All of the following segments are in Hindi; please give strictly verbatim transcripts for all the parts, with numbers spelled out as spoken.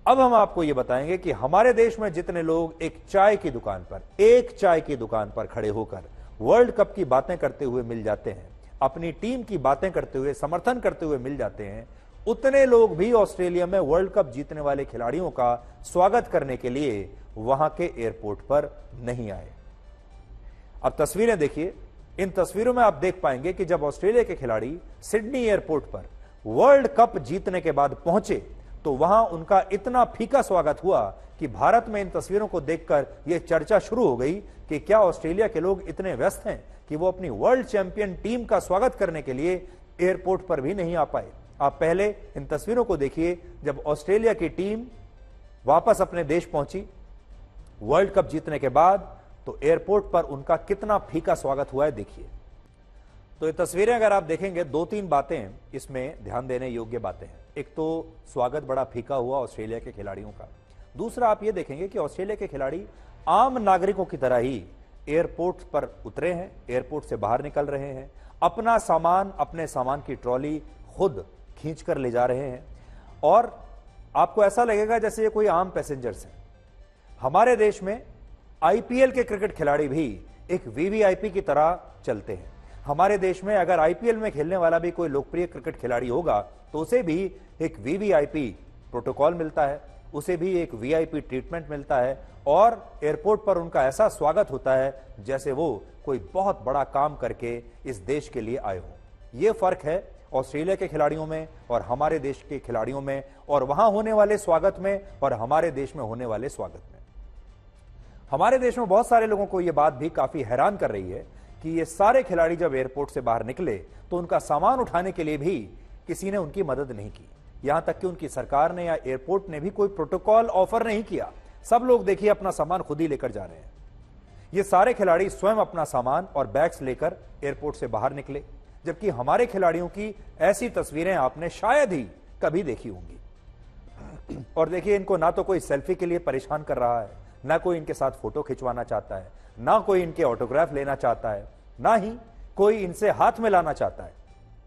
अब हम आपको यह बताएंगे कि हमारे देश में जितने लोग एक चाय की दुकान पर एक चाय की दुकान पर खड़े होकर वर्ल्ड कप की बातें करते हुए मिल जाते हैं, अपनी टीम की बातें करते हुए, समर्थन करते हुए मिल जाते हैं, उतने लोग भी ऑस्ट्रेलिया में वर्ल्ड कप जीतने वाले खिलाड़ियों का स्वागत करने के लिए वहां के एयरपोर्ट पर नहीं आए। अब तस्वीरें देखिए। इन तस्वीरों में आप देख पाएंगे कि जब ऑस्ट्रेलिया के खिलाड़ी सिडनी एयरपोर्ट पर वर्ल्ड कप जीतने के बाद पहुंचे तो वहां उनका इतना फीका स्वागत हुआ कि भारत में इन तस्वीरों को देखकर यह चर्चा शुरू हो गई कि क्या ऑस्ट्रेलिया के लोग इतने व्यस्त हैं कि वो अपनी वर्ल्ड चैंपियन टीम का स्वागत करने के लिए एयरपोर्ट पर भी नहीं आ पाए। आप पहले इन तस्वीरों को देखिए। जब ऑस्ट्रेलिया की टीम वापस अपने देश पहुंची वर्ल्ड कप जीतने के बाद तो एयरपोर्ट पर उनका कितना फीका स्वागत हुआ है देखिए। तो ये तस्वीरें अगर आप देखेंगे, दो तीन बातें इसमें ध्यान देने योग्य बातें हैं। एक तो स्वागत बड़ा फीका हुआ ऑस्ट्रेलिया के खिलाड़ियों का। दूसरा आप ये देखेंगे कि ऑस्ट्रेलिया के खिलाड़ी आम नागरिकों की तरह ही एयरपोर्ट पर उतरे हैं, एयरपोर्ट से बाहर निकल रहे हैं, अपना सामान, अपने सामान की ट्रॉली खुद खींच कर ले जा रहे हैं और आपको ऐसा लगेगा जैसे ये कोई आम पैसेंजर्स हैं। हमारे देश में आईपीएल के क्रिकेट खिलाड़ी भी एक वीवीआईपी की तरह चलते हैं। हमारे देश में अगर आईपीएल में खेलने वाला भी कोई लोकप्रिय क्रिकेट खिलाड़ी होगा तो उसे भी एक वीवीआईपी प्रोटोकॉल मिलता है, उसे भी एक वीआईपी ट्रीटमेंट मिलता है और एयरपोर्ट पर उनका ऐसा स्वागत होता है जैसे वो कोई बहुत बड़ा काम करके इस देश के लिए आए हो। यह फर्क है ऑस्ट्रेलिया के खिलाड़ियों में और हमारे देश के खिलाड़ियों में, और वहां होने वाले स्वागत में और हमारे देश में होने वाले स्वागत में। हमारे देश में बहुत सारे लोगों को यह बात भी काफी हैरान कर रही है कि ये सारे खिलाड़ी जब एयरपोर्ट से बाहर निकले तो उनका सामान उठाने के लिए भी किसी ने उनकी मदद नहीं की। यहां तक कि उनकी सरकार ने या एयरपोर्ट ने भी कोई प्रोटोकॉल ऑफर नहीं किया। सब लोग देखिए अपना सामान खुद ही लेकर जा रहे हैं। ये सारे खिलाड़ी स्वयं अपना सामान और बैग्स लेकर एयरपोर्ट से बाहर निकले, जबकि हमारे खिलाड़ियों की ऐसी तस्वीरें आपने शायद ही कभी देखी होंगी। और देखिए, इनको ना तो कोई सेल्फी के लिए परेशान कर रहा है, ना कोई इनके साथ फोटो खिंचवाना चाहता है, ना कोई इनके ऑटोग्राफ लेना चाहता है, ना ही कोई इनसे हाथ मिलाना चाहता है।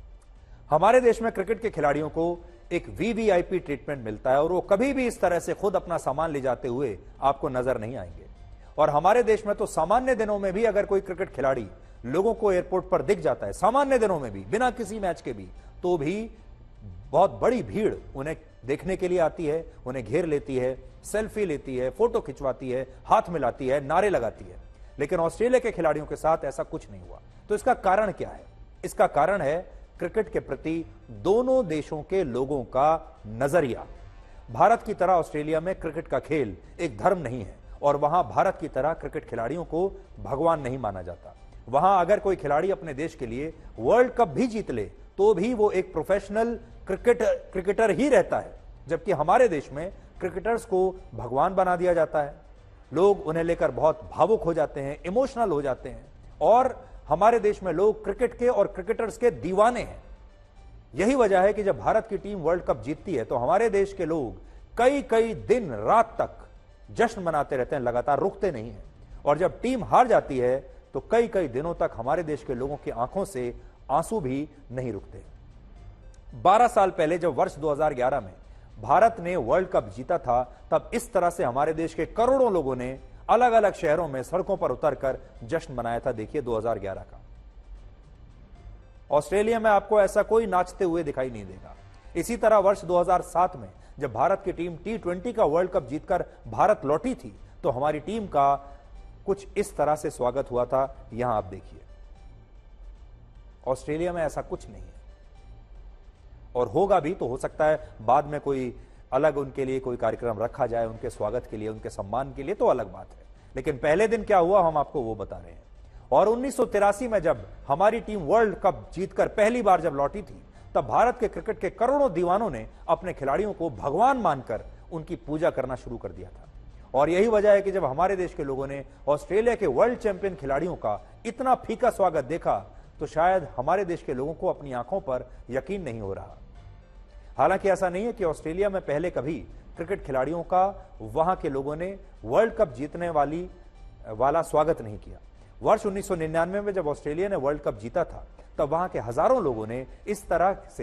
हमारे देश में क्रिकेट के खिलाड़ियों को एक वीवीआईपी ट्रीटमेंट मिलता है और वो कभी भी इस तरह से खुद अपना सामान ले जाते हुए आपको नजर नहीं आएंगे। और हमारे देश में तो सामान्य दिनों में भी अगर कोई क्रिकेट खिलाड़ी लोगों को एयरपोर्ट पर दिख जाता है, सामान्य दिनों में भी, बिना किसी मैच के भी, तो भी बहुत बड़ी भीड़ उन्हें देखने के लिए आती है, उन्हें घेर लेती है, सेल्फी लेती है, फोटो खिंचवाती है, हाथ मिलाती है, नारे लगाती है। लेकिन ऑस्ट्रेलिया के खिलाड़ियों के साथ ऐसा कुछ नहीं हुआ। तो इसका कारण क्या है? इसका कारण है क्रिकेट के प्रति दोनों देशों के लोगों का नजरिया। भारत की तरह ऑस्ट्रेलिया में क्रिकेट का खेल एक धर्म नहीं है और वहां भारत की तरह क्रिकेट खिलाड़ियों को भगवान नहीं माना जाता। वहां अगर कोई खिलाड़ी अपने देश के लिए वर्ल्ड कप भी जीत ले तो भी वो एक प्रोफेशनल क्रिकेट क्रिकेटर ही रहता है, जबकि हमारे देश में क्रिकेटर्स को भगवान बना दिया जाता है। लोग उन्हें लेकर बहुत भावुक हो जाते हैं, इमोशनल हो जाते हैं और हमारे देश में लोग क्रिकेट के और क्रिकेटर्स के दीवाने हैं। यही वजह है कि जब भारत की टीम वर्ल्ड कप जीतती है तो हमारे देश के लोग कई कई दिन रात तक जश्न मनाते रहते हैं, लगातार रुकते नहीं हैं। और जब टीम हार जाती है तो कई कई दिनों तक हमारे देश के लोगों की आंखों से आंसू भी नहीं रुकते। बारह साल पहले जब वर्ष दो हज़ार ग्यारह में भारत ने वर्ल्ड कप जीता था, तब इस तरह से हमारे देश के करोड़ों लोगों ने अलग अलग शहरों में सड़कों पर उतरकर जश्न मनाया था। देखिए दो हज़ार ग्यारह का। ऑस्ट्रेलिया में आपको ऐसा कोई नाचते हुए दिखाई नहीं देगा। इसी तरह वर्ष दो हज़ार सात में जब भारत की टीम टी ट्वेंटी का वर्ल्ड कप जीतकर भारत लौटी थी तो हमारी टीम का कुछ इस तरह से स्वागत हुआ था। यहां आप देखिए, ऑस्ट्रेलिया में ऐसा कुछ नहीं है और होगा भी तो हो सकता है बाद में कोई अलग उनके लिए कोई कार्यक्रम रखा जाए, उनके स्वागत के लिए, उनके सम्मान के लिए, तो अलग बात है। लेकिन पहले दिन क्या हुआ हम आपको वो बता रहे हैं। और उन्नीस सौ तिरासी में जब हमारी टीम वर्ल्ड कप जीतकर पहली बार जब लौटी थी तब भारत के क्रिकेट के करोड़ों दीवानों ने अपने खिलाड़ियों को भगवान मानकर उनकी पूजा करना शुरू कर दिया था। और यही वजह है कि जब हमारे देश के लोगों ने ऑस्ट्रेलिया के वर्ल्ड चैंपियन खिलाड़ियों का इतना फीका स्वागत देखा तो शायद हमारे देश के लोगों को अपनी आंखों पर यकीन नहीं हो रहा। हालांकि ऐसा नहीं है कि ऑस्ट्रेलिया में पहले कभी क्रिकेट खिलाड़ियों का वहां के लोगों ने वर्ल्ड कप जीतने वाली वाला स्वागत नहीं किया। वर्ष उन्नीस सौ निन्यानवे में जब ऑस्ट्रेलिया ने वर्ल्ड कप जीता था तब वहां के हजारों लोगों ने इस तरह से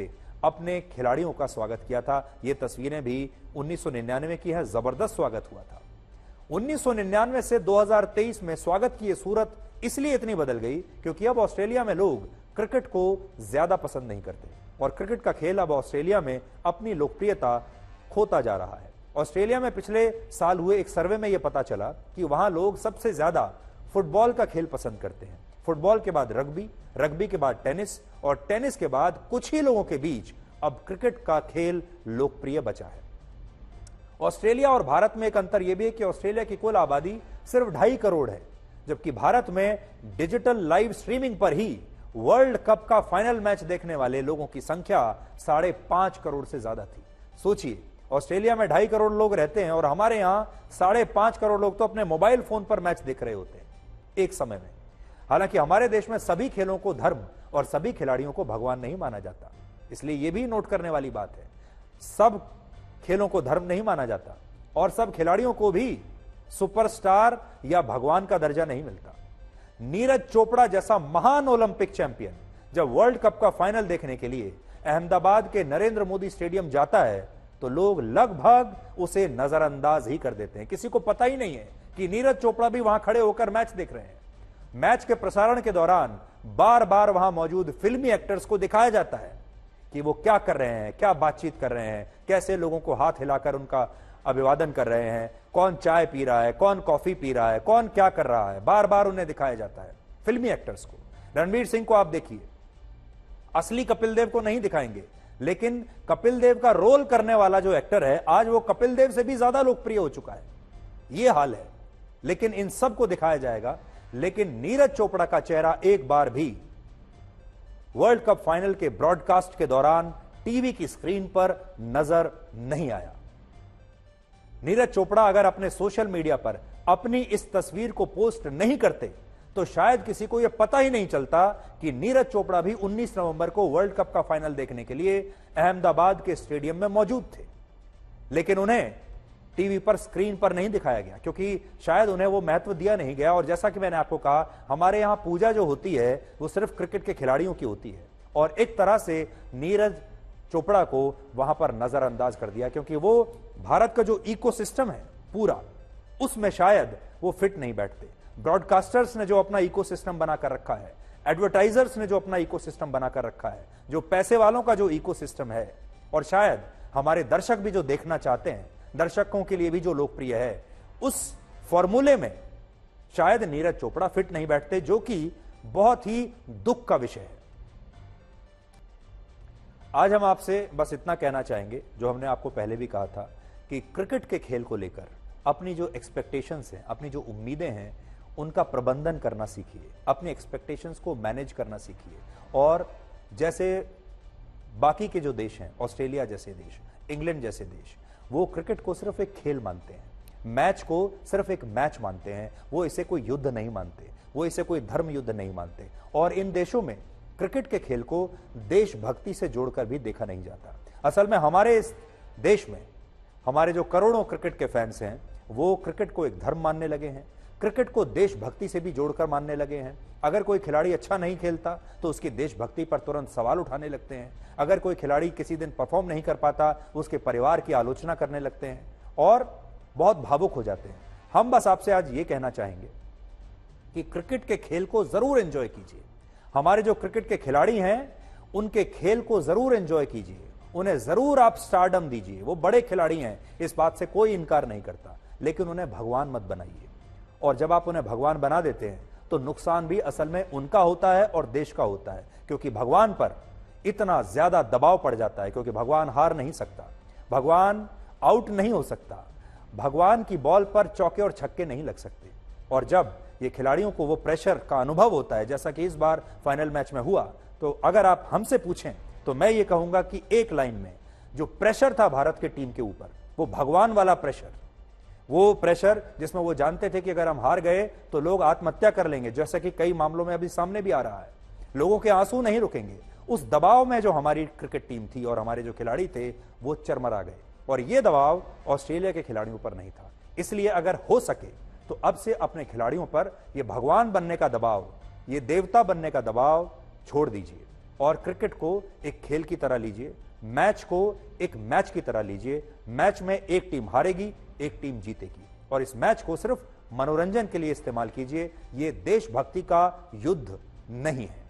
अपने खिलाड़ियों का स्वागत किया था। ये तस्वीरें भी उन्नीस सौ निन्यानवे की है, जबरदस्त स्वागत हुआ था। उन्नीस सौ निन्यानवे से दो हज़ार तेईस में स्वागत की ये सूरत इसलिए इतनी बदल गई क्योंकि अब ऑस्ट्रेलिया में लोग क्रिकेट को ज्यादा पसंद नहीं करते और क्रिकेट का खेल अब ऑस्ट्रेलिया में अपनी लोकप्रियता खोता जा रहा है। ऑस्ट्रेलिया में पिछले साल हुए एक सर्वे में यह पता चला कि वहां लोग सबसे ज्यादा फुटबॉल का खेल पसंद करते हैं। फुटबॉल के बाद रग्बी, रग्बी के बाद टेनिस और टेनिस के बाद कुछ ही लोगों के बीच अब क्रिकेट का खेल लोकप्रिय बचा है। ऑस्ट्रेलिया और भारत में एक अंतर यह भी है कि ऑस्ट्रेलिया की कुल आबादी सिर्फ ढाई करोड़ है, जबकि भारत में डिजिटल लाइव स्ट्रीमिंग पर ही वर्ल्ड कप का फाइनल मैच देखने वाले लोगों की संख्या साढ़े पांच करोड़ से ज्यादा थी। सोचिए, ऑस्ट्रेलिया में ढाई करोड़ लोग रहते हैं और हमारे यहां साढ़े पांच करोड़ लोग तो अपने मोबाइल फोन पर मैच देख रहे होते हैं एक समय में। हालांकि हमारे देश में सभी खेलों को धर्म और सभी खिलाड़ियों को भगवान नहीं माना जाता, इसलिए यह भी नोट करने वाली बात है, सब खेलों को धर्म नहीं माना जाता और सब खिलाड़ियों को भी सुपरस्टार या भगवान का दर्जा नहीं मिलता। नीरज चोपड़ा जैसा महान ओलंपिक चैंपियन जब वर्ल्ड कप का फाइनल देखने के लिए अहमदाबाद के नरेंद्र मोदी स्टेडियम जाता है तो लोग लगभग उसे नजरअंदाज ही कर देते हैं। किसी को पता ही नहीं है कि नीरज चोपड़ा भी वहां खड़े होकर मैच देख रहे हैं। मैच के प्रसारण के दौरान बार बार वहां मौजूद फिल्मी एक्टर्स को दिखाया जाता है कि वो क्या कर रहे हैं, क्या बातचीत कर रहे हैं, कैसे लोगों को हाथ हिलाकर उनका अभिवादन कर रहे हैं, कौन चाय पी रहा है, कौन कॉफी पी रहा है, कौन क्या कर रहा है, बार बार उन्हें दिखाया जाता है फिल्मी एक्टर्स को। रणवीर सिंह को आप देखिए, असली कपिल देव को नहीं दिखाएंगे, लेकिन कपिल देव का रोल करने वाला जो एक्टर है आज वो कपिल देव से भी ज्यादा लोकप्रिय हो चुका है। ये हाल है, लेकिन इन सब को दिखाया जाएगा, लेकिन नीरज चोपड़ा का चेहरा एक बार भी वर्ल्ड कप फाइनल के ब्रॉडकास्ट के दौरान टीवी की स्क्रीन पर नजर नहीं आया। नीरज चोपड़ा अगर अपने सोशल मीडिया पर अपनी इस तस्वीर को पोस्ट नहीं करते तो शायद किसी को यह पता ही नहीं चलता कि नीरज चोपड़ा भी उन्नीस नवंबर को वर्ल्ड कप का फाइनल देखने के लिए अहमदाबाद के स्टेडियम में मौजूद थे, लेकिन उन्हें टीवी पर स्क्रीन पर नहीं दिखाया गया क्योंकि शायद उन्हें वो महत्व दिया नहीं गया। और जैसा कि मैंने आपको कहा, हमारे यहां पूजा जो होती है वो सिर्फ क्रिकेट के खिलाड़ियों की होती है और एक तरह से नीरज चोपड़ा को वहां पर नजरअंदाज कर दिया क्योंकि वो भारत का जो इकोसिस्टम है पूरा, उसमें शायद वो फिट नहीं बैठते। ब्रॉडकास्टर्स ने जो अपना इकोसिस्टम बनाकर रखा है, एडवर्टाइजर्स ने जो अपना इकोसिस्टम बनाकर रखा है, जो पैसे वालों का जो इकोसिस्टम है, और शायद हमारे दर्शक भी जो देखना चाहते हैं, दर्शकों के लिए भी जो लोकप्रिय है, उस फॉर्मूले में शायद नीरज चोपड़ा फिट नहीं बैठते, जो कि बहुत ही दुख का विषय है। आज हम आपसे बस इतना कहना चाहेंगे जो हमने आपको पहले भी कहा था कि क्रिकेट के खेल को लेकर अपनी जो एक्सपेक्टेशंस हैं, अपनी जो उम्मीदें हैं, उनका प्रबंधन करना सीखिए, अपनी एक्सपेक्टेशंस को मैनेज करना सीखिए। और जैसे बाकी के जो देश हैं, ऑस्ट्रेलिया जैसे देश, इंग्लैंड जैसे देश, वो क्रिकेट को सिर्फ एक खेल मानते हैं, मैच को सिर्फ एक मैच मानते हैं, वो इसे कोई युद्ध नहीं मानते, वो इसे कोई धर्म युद्ध नहीं मानते। और इन देशों में क्रिकेट के खेल को देशभक्ति से जोड़कर भी देखा नहीं जाता। असल में हमारे इस देश में हमारे जो करोड़ों क्रिकेट के फैंस हैं वो क्रिकेट को एक धर्म मानने लगे हैं, क्रिकेट को देशभक्ति से भी जोड़कर मानने लगे हैं। अगर कोई खिलाड़ी अच्छा नहीं खेलता तो उसकी देशभक्ति पर तुरंत सवाल उठाने लगते हैं। अगर कोई खिलाड़ी किसी दिन परफॉर्म नहीं कर पाता, उसके परिवार की आलोचना करने लगते हैं और बहुत भावुक हो जाते हैं। हम बस आपसे आज ये कहना चाहेंगे कि क्रिकेट के खेल को जरूर एंजॉय कीजिए। हमारे जो क्रिकेट के खिलाड़ी हैं उनके खेल को जरूर एंजॉय कीजिए, उन्हें जरूर आप स्टारडम दीजिए। वो बड़े खिलाड़ी हैं, इस बात से कोई इनकार नहीं करता, लेकिन उन्हें भगवान मत बनाइए। और जब आप उन्हें भगवान बना देते हैं तो नुकसान भी असल में उनका होता है और देश का होता है, क्योंकि भगवान पर इतना ज्यादा दबाव पड़ जाता है, क्योंकि भगवान हार नहीं सकता, भगवान आउट नहीं हो सकता, भगवान की बॉल पर चौके और छक्के नहीं लग सकते। और जब ये खिलाड़ियों को वो प्रेशर का अनुभव होता है, जैसा कि इस बार फाइनल मैच में हुआ, तो अगर आप हमसे पूछें तो मैं ये कहूंगा कि एक लाइन में जो प्रेशर था भारत के टीम के ऊपर, वो भगवान वाला प्रेशर, वो प्रेशर जिसमें वो जानते थे कि अगर हम हार गए तो लोग आत्महत्या कर लेंगे, जैसा कि कई मामलों में अभी सामने भी आ रहा है, लोगों के आंसू नहीं रुकेंगे। उस दबाव में जो हमारी क्रिकेट टीम थी और हमारे जो खिलाड़ी थे वो चरमरा गए, और ये दबाव ऑस्ट्रेलिया के खिलाड़ियों पर नहीं था। इसलिए अगर हो सके तो अब से अपने खिलाड़ियों पर ये भगवान बनने का दबाव, ये देवता बनने का दबाव छोड़ दीजिए और क्रिकेट को एक खेल की तरह लीजिए, मैच को एक मैच की तरह लीजिए। मैच में एक टीम हारेगी, एक टीम जीतेगी, और इस मैच को सिर्फ मनोरंजन के लिए इस्तेमाल कीजिए। यह देशभक्ति का युद्ध नहीं है।